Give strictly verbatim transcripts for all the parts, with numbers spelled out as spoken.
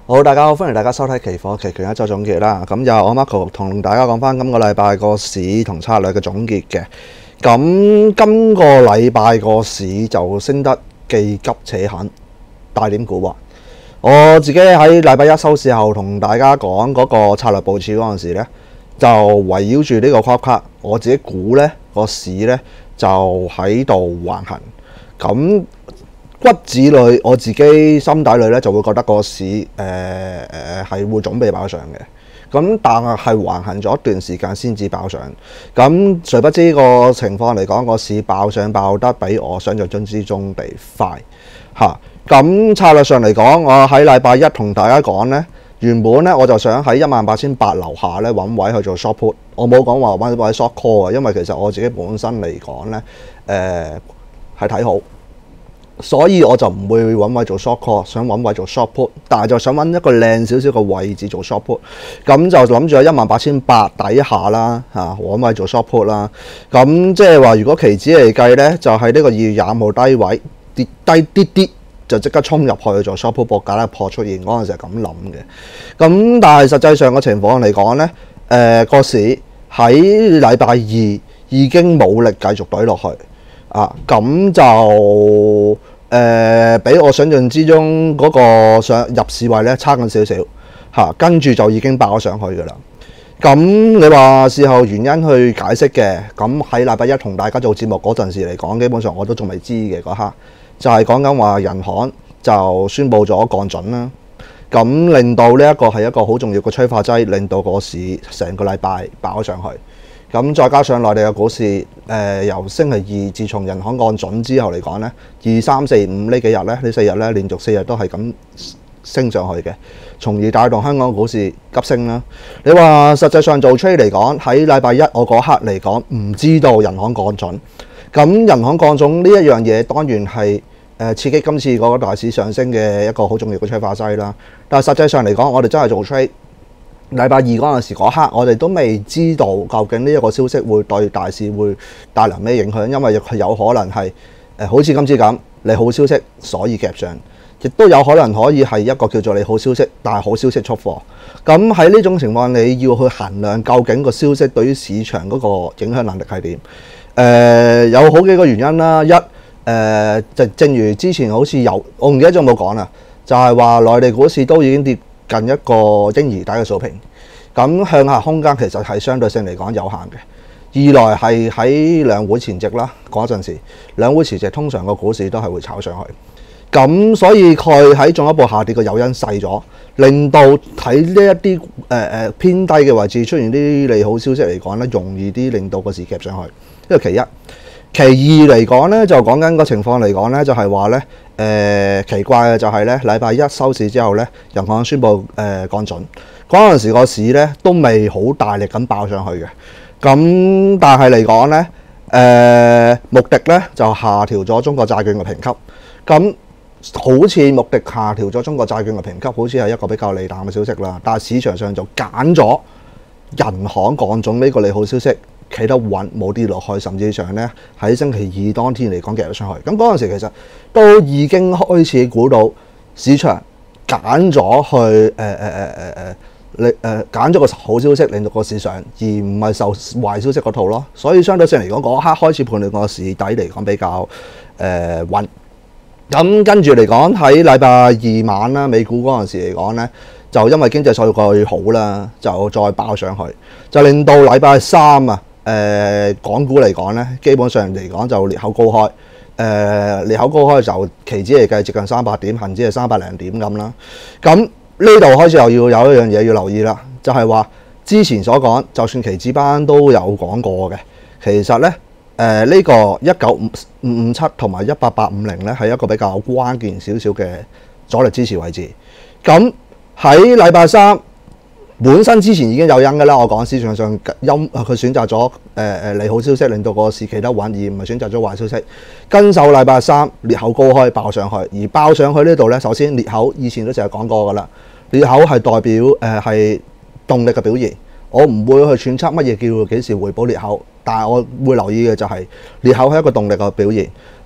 好，大家好，歡迎大家收睇期貨期權一周總結啦。咁又我 Marco 同大家講翻今個禮拜個市同策略嘅總結嘅。咁今個禮拜個市就升得既急且狠，帶點蠱惑。我自己喺禮拜一收市後同大家講嗰個策略部署嗰陣時咧，就圍繞住呢個 crop cut，我自己估呢個市呢就喺度橫行。咁骨子裏我自己心底裏咧就會覺得個市誒誒係會準備爆上嘅，咁但係係橫行咗一段時間先至爆上，咁誰不知個情況嚟講，個市爆上爆得比我想象中之中地快嚇。咁策略上嚟講，我喺禮拜一同大家講呢，原本呢我就想喺一萬八千八樓下咧揾位去做 short put， 我冇講話揾位 short call 啊，因為其實我自己本身嚟講呢誒係睇好。所以我就唔會揾位做 short call， 想揾位做 short put， 但係就想揾一個靚少少嘅位置做 short put， 咁就諗住喺一萬八千八底下啦嚇，揾位做 short put 啦。咁即係話，如果期指嚟計呢，就係呢個二月廿五號低位跌低啲啲，就即刻衝入去做 short put 博價咧破出現嗰陣時係咁諗嘅。咁但係實際上嘅情況嚟講呢，誒、呃、個市喺禮拜二已經冇力繼續懟落去。啊，咁就誒、呃、比我想象之中嗰個上入市位咧差緊少少嚇，跟住就已經爆咗上去㗎啦。咁你話事後原因去解釋嘅，咁喺禮拜一同大家做節目嗰陣時嚟講，基本上我都仲未知嘅嗰刻，就係講緊話人行就宣布咗降準啦，咁令到呢一個係一個好重要嘅催化劑，令到個市成個禮拜爆咗上去。咁再加上內地嘅股市，誒、呃、由星期二自從人行降準之後嚟講呢，二三四五呢幾日呢，呢四日呢連續四日都係咁升上去嘅，從而帶動香港股市急升啦。你話實際上做 trade 嚟講，喺禮拜一我嗰刻嚟講唔知道人行降準，咁人行降準呢一樣嘢當然係誒刺激今次嗰個大市上升嘅一個好重要嘅催化劑啦。但係實際上嚟講，我哋真係做 trade。禮拜二嗰陣時嗰刻，我哋都未知道究竟呢一個消息會對大市會帶來咩影響，因為佢有可能係誒好似今次咁利好消息，所以夾上，亦都有可能可以係一個叫做利好消息，但係好消息出貨。咁喺呢種情況，你要去衡量究竟個消息對於市場嗰個影響能力係點？誒、呃、有好幾個原因啦，一誒就、呃、正如之前好似有我唔記得咗有冇講啦，就係話內地股市都已經跌近一個嬰兒底嘅水平，咁向下空間其實係相對性嚟講有限嘅。二來係喺兩會前夕啦，嗰陣時兩會前夕通常個股市都係會炒上去，咁所以佢喺進一步下跌嘅誘因細咗，令到睇呢一啲誒誒偏低嘅位置出現啲利好消息嚟講咧，容易啲令到個市夾上去。呢個其一。其二嚟講咧，就講緊個情況嚟講咧，就係話咧，誒奇怪嘅就係咧，禮拜一收市之後咧，人行宣布誒、呃、降準，嗰陣時個市咧都未好大力咁爆上去嘅，咁但係嚟講咧，誒、呃、穆迪咧就下調咗中國債券嘅評級，咁好似穆迪下調咗中國債券嘅評級，好似係一個比較利淡嘅消息啦，但係市場上就揀咗人行降準呢個利好消息。企得穩，冇跌落去，甚至上咧喺星期二當天嚟講夾咗上去。咁嗰陣時其實都已經開始估到市場揀咗去誒誒誒誒誒，你誒揀咗個好消息令到個市上，而唔係受壞消息嗰套咯。所以相對性嚟講，嗰刻開始判斷個市底嚟講比較誒、呃、穩。咁跟住嚟講喺禮拜二晚啦，美股嗰陣時嚟講咧，就因為經濟數據好啦，就再爆上去，就令到禮拜三啊。誒、呃、港股嚟講咧，基本上嚟講就裂口高開，誒、呃、裂口高開就期指嚟計接近三百點，恆指係三百零點咁啦。咁呢度開始又要有一樣嘢要留意啦，就係、是、話之前所講，就算期指班都有講過嘅，其實咧誒呢、呃這個一九五五七同埋一八八五零咧係一個比較關鍵少少嘅阻力支持位置。咁喺禮拜三。本身之前已經有因嘅啦，我講市場上因佢選擇咗誒誒利好消息，令到個市企得穩，而唔係選擇咗壞消息。跟手禮拜三裂口高開爆上去，而爆上去呢度咧，首先裂口以前都成日講過噶啦，裂口係代表誒係、呃、動力嘅表現。我唔會去揣測乜嘢叫幾時回補裂口，但係我會留意嘅就係裂口係一個動力嘅表現。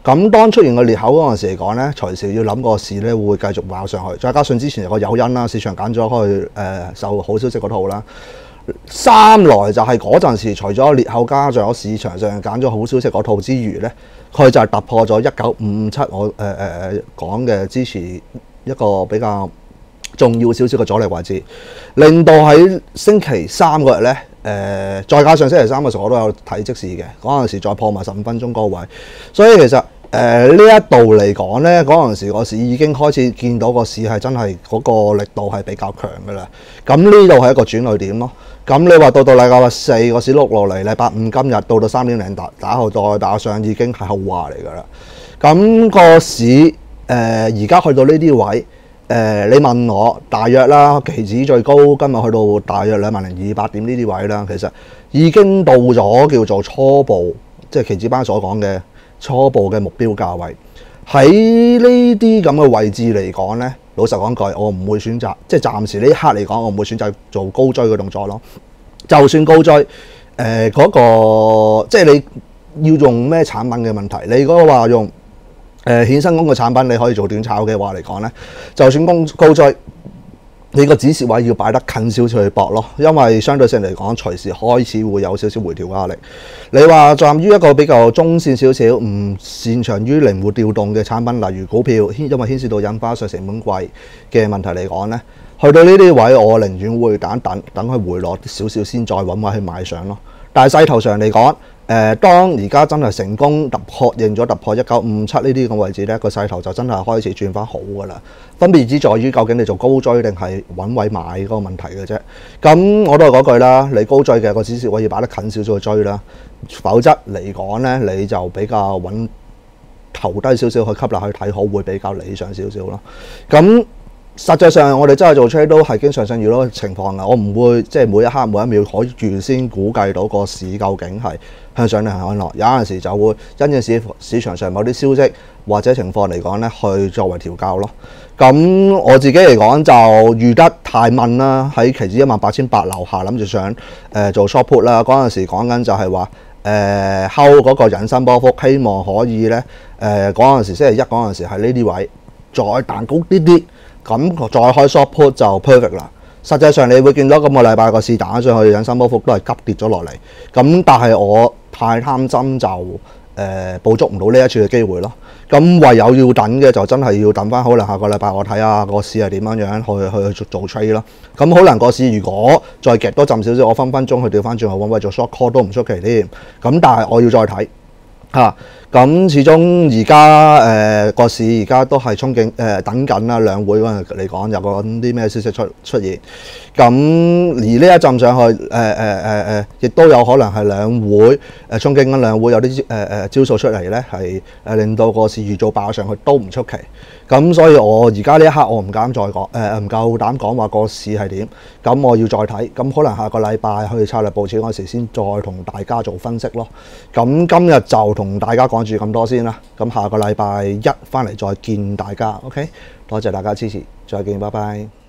咁當出現個裂口嗰陣時嚟講咧，隨時要諗個市咧會繼續跑上去，再加上之前有個誘因啦，市場揀咗去誒受好消息嗰套啦。三來就係嗰陣時，除咗裂口加咗市場上揀咗好消息嗰套之餘咧，佢就係突破咗一九五七我誒誒誒講嘅支持一個比較重要少少嘅阻力位置，令到喺星期三嗰日咧誒，再加上星期三嘅時候我都有睇即時嘅嗰陣時，再破埋十五分鐘嗰個位，所以其實。誒呢一度嚟講咧，嗰陣時個市已經開始見到個市係真係嗰個力度係比較強嘅啦。咁呢度係一個轉捩點咯。咁你話到到禮拜四個市碌落嚟，禮拜五今日到到三點零打打後再打上已經係後話嚟㗎啦。咁、個市誒而家去到呢啲位，誒、呃、你問我大約啦，期指最高今日去到大約兩萬零二百點呢啲位啦，其實已經到咗叫做初步，即係期指班所講嘅。初步嘅目標價位喺呢啲咁嘅位置嚟講呢，老實講句，我唔會選擇，即係暫時呢一刻嚟講，我唔會選擇做高追嘅動作咯。就算高追，誒、呃、嗰、那個即係你要用咩產品嘅問題，你如果話用誒、呃、衍生工嘅產品，你可以做短炒嘅話嚟講呢，就算高高追。你個止蝕位要擺得近少少去搏咯，因為相對性嚟講，隨時開始會有少少回調壓力。你話站於一個比較中線少少，唔擅長於靈活調動嘅產品，例如股票，因為牽涉到印花稅成本貴嘅問題嚟講呢，去到呢啲位，我寧願會等等等佢回落少少先再揾位去買上咯。但係勢頭上嚟講，誒、呃、當而家真係成功突破認咗突破一九五七呢啲咁位置呢，個勢頭就真係開始轉翻好噶啦。分別只在於究竟你做高追定係揾位買嗰個問題嘅啫。咁我都係嗰句啦，你高追嘅個止蝕位要擺得近少少去追啦，否則嚟講呢，你就比較揾頭低少少去吸納去睇好，會比較理想少少咯。咁實際上我哋真係做 trade 都係經常性遇到情況嘅，我唔會即係每一刻每一秒可以預先估計到個市究竟係向上定係向落，有陣時就會因應市市場上某啲消息或者情況嚟講咧，去作為調校咯。咁我自己嚟講就預得太慢啦，喺期指一萬八千八樓下諗住想誒做 short put 啦，嗰陣時講緊就係話誒睺嗰個引伸波幅，希望可以咧誒嗰陣時星期一嗰陣時喺呢啲位再彈高啲啲。咁再開 short put 就 perfect 啦。實際上你會見到今個禮拜個市彈上去引伸波幅都係急跌咗落嚟。咁但係我太貪心就誒、呃、捕捉唔到呢一次嘅機會咯。咁唯有要等嘅就真係要等翻可能下個禮拜我睇下個市係點樣樣去去去做 trade 咯。咁可能個市如果再夾多浸少少，我分分鐘去調翻轉去揾位做 short call 都唔出奇添。咁但係我要再睇。嚇，咁、啊、始終而家誒個市而家都係憧憬誒、呃、等緊啦，兩會嗰陣嚟講有個啲咩消息出出現，咁而呢一陣上去誒誒誒誒，亦都有可能係兩會誒憧憬緊兩會有啲誒誒招數出嚟咧，係誒令到個市預早爆上去都唔出奇。咁所以我而家呢一刻我唔敢再講誒唔夠膽講話個市係點，咁我要再睇，咁可能下個禮拜去策略部署嗰時先再同大家做分析咯。咁今日就同大家講住咁多先啦，咁下個禮拜一翻嚟再見大家 ，OK？ 多謝大家支持，再見，拜拜。